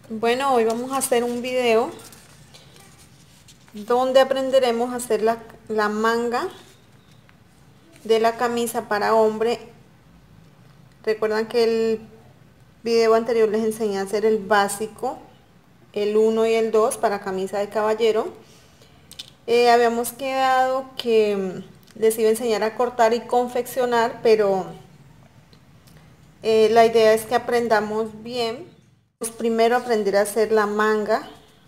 Bueno, hoy vamos a hacer un video donde aprenderemos a hacer la manga de la camisa para hombre. Recuerdan que el video anterior les enseñé a hacer el básico, el 1 y el 2 para camisa de caballero. Habíamos quedado que les iba a enseñar a cortar y confeccionar, pero la idea es que aprendamos bien. Pues primero aprender a hacer la manga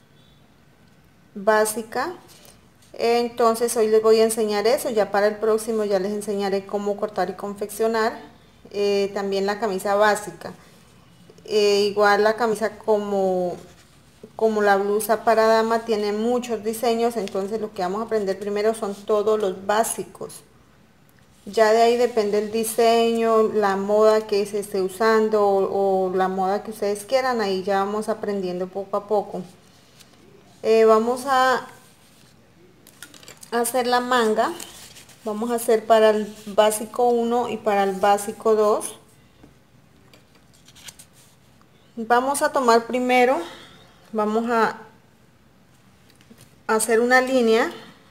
básica. Entonces hoy les voy a enseñar eso, ya para el próximo ya les enseñaré cómo cortar y confeccionar. También la camisa básica. Igual la camisa como la blusa para dama tiene muchos diseños, entonces lo que vamos a aprender primero son todos los básicos. Ya de ahí depende el diseño, la moda que se esté usando o la moda que ustedes quieran, ahí ya vamos aprendiendo poco a poco. Vamos a hacer la manga. Vamos a hacer para el básico 1 y para el básico 2. Vamos a tomar primero, vamos a hacer una línea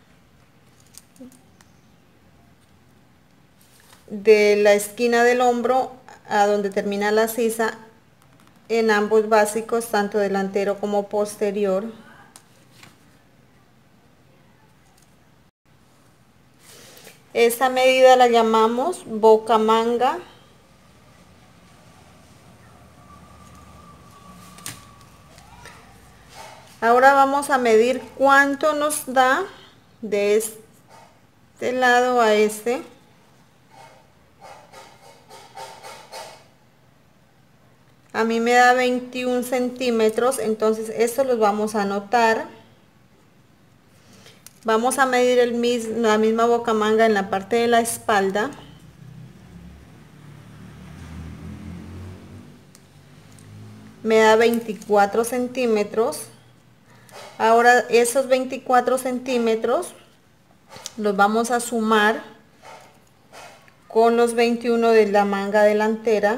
de la esquina del hombro a donde termina la sisa en ambos básicos, tanto delantero como posterior. Esta medida la llamamos boca manga. Ahora vamos a medir cuánto nos da de este lado a este. A mí me da 21 centímetros, entonces esto los vamos a anotar. Vamos a medir la misma bocamanga en la parte de la espalda. Me da 24 centímetros. Ahora esos 24 centímetros los vamos a sumar con los 21 de la manga delantera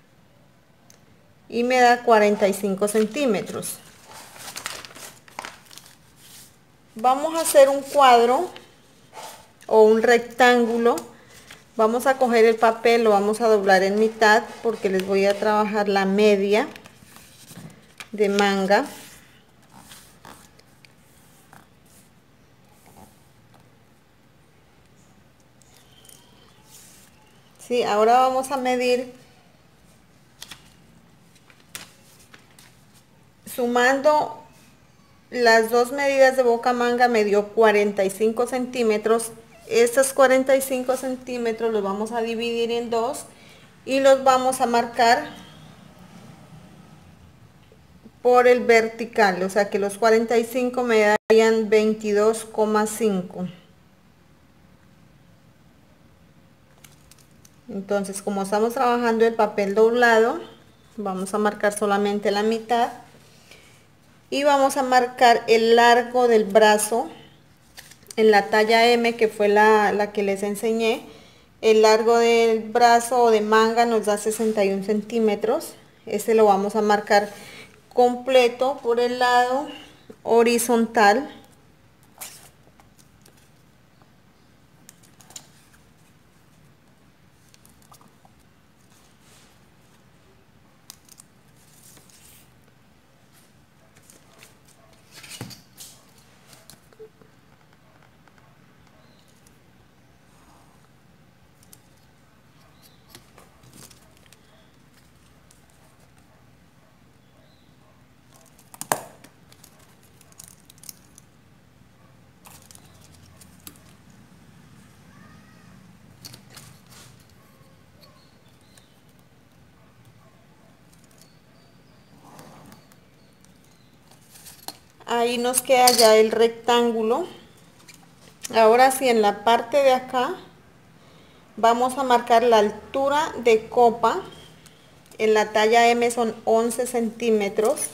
y me da 45 centímetros. Vamos a hacer un cuadro o un rectángulo. Vamos a coger el papel, lo vamos a doblar en mitad porque les voy a trabajar la media de manga. Sí, ahora vamos a medir sumando las dos medidas de boca manga. Me dio 45 centímetros. Estos 45 centímetros los vamos a dividir en dos y los vamos a marcar por el vertical, o sea que los 45 me darían 22,5. Entonces, como estamos trabajando el papel doblado, vamos a marcar solamente la mitad y vamos a marcar el largo del brazo en la talla M, que fue la que les enseñé. El largo del brazo o de manga nos da 61 centímetros. Este lo vamos a marcar completo por el lado horizontal. Ahí nos queda ya el rectángulo. Ahora sí, en la parte de acá vamos a marcar la altura de copa. En la talla M son 11 centímetros.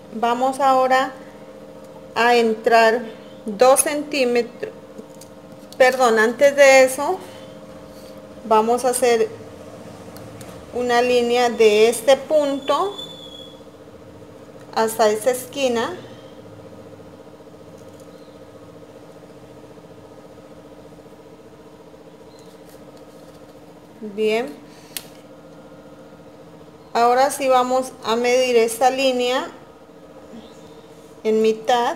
Vamos ahora a entrar 2 centímetros, perdón, antes de eso vamos a hacer una línea de este punto hasta esta esquina. Bien, ahora sí vamos a medir esta línea en mitad.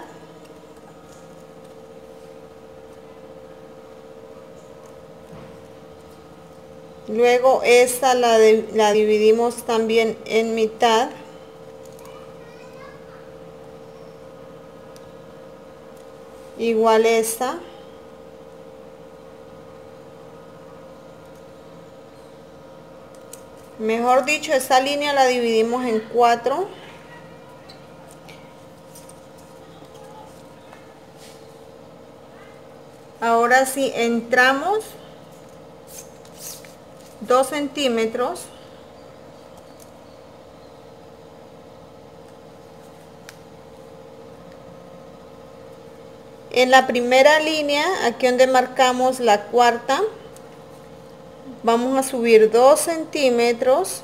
Luego esta la dividimos también en mitad. Igual esta. Mejor dicho, esta línea la dividimos en 4. Ahora sí entramos 2 centímetros. En la primera línea, aquí donde marcamos la cuarta, vamos a subir 2 centímetros.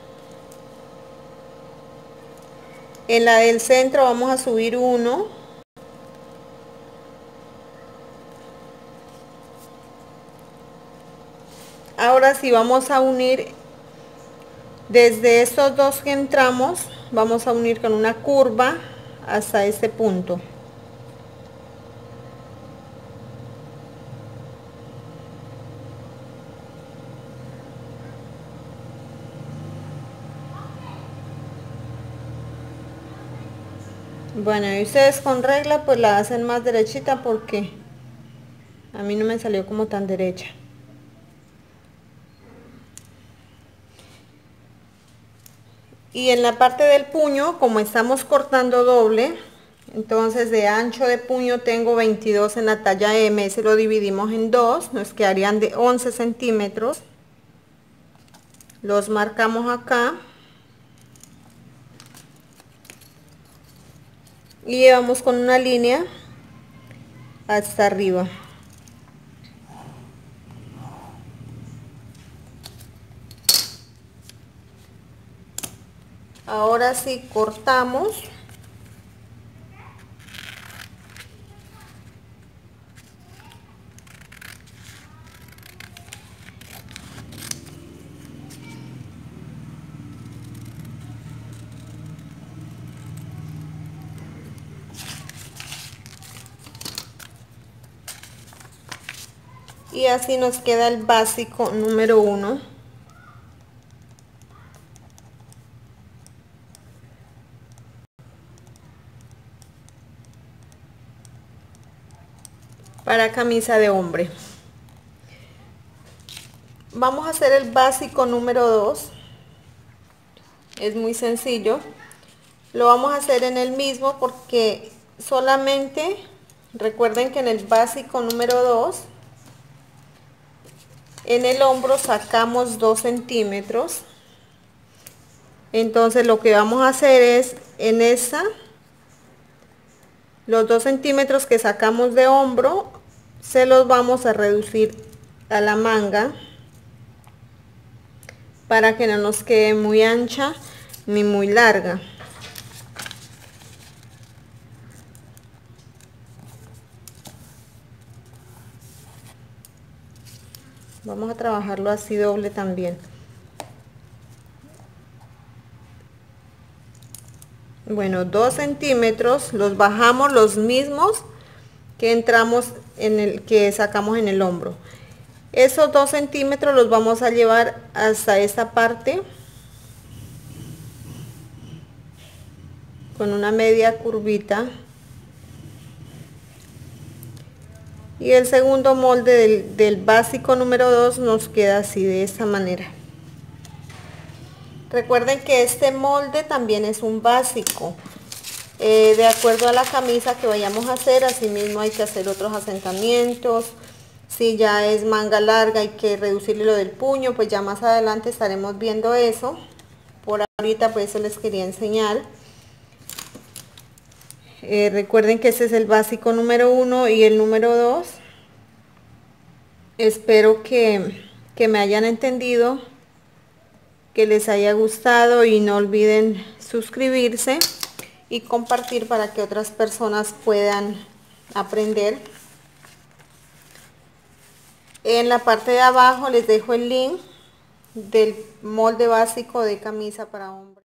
En la del centro vamos a subir 1. Ahora sí vamos a unir desde estos dos que entramos, vamos a unir con una curva hasta este punto. Bueno, y ustedes con regla pues la hacen más derechita porque a mí no me salió como tan derecha. Y en la parte del puño, como estamos cortando doble, entonces de ancho de puño tengo 22 en la talla M, ese lo dividimos en 2, nos quedarían de 11 centímetros. Los marcamos acá. Y llevamos con una línea hasta arriba. Ahora sí cortamos. Y así nos queda el básico número 1. Para camisa de hombre. Vamos a hacer el básico número 2. Es muy sencillo. Lo vamos a hacer en el mismo porque solamente recuerden que en el básico número 2 en el hombro sacamos 2 centímetros. Entonces lo que vamos a hacer es en esta, los 2 centímetros que sacamos de hombro se los vamos a reducir a la manga para que no nos quede muy ancha ni muy larga. Vamos a trabajarlo así doble también. Bueno, 2 centímetros los bajamos los mismos que entramos en el que sacamos en el hombro. Esos 2 centímetros los vamos a llevar hasta esta parte con una media curvita. Y el segundo molde del básico número 2 nos queda así, de esta manera. Recuerden que este molde también es un básico. De acuerdo a la camisa que vayamos a hacer, así mismo hay que hacer otros asentamientos. Si ya es manga larga hay que reducirle lo del puño, pues ya más adelante estaremos viendo eso. Por ahorita pues eso les quería enseñar. Recuerden que este es el básico número 1 y el número 2. Espero que me hayan entendido, que les haya gustado y no olviden suscribirse y compartir para que otras personas puedan aprender. En la parte de abajo les dejo el link del molde básico de camisa para hombre.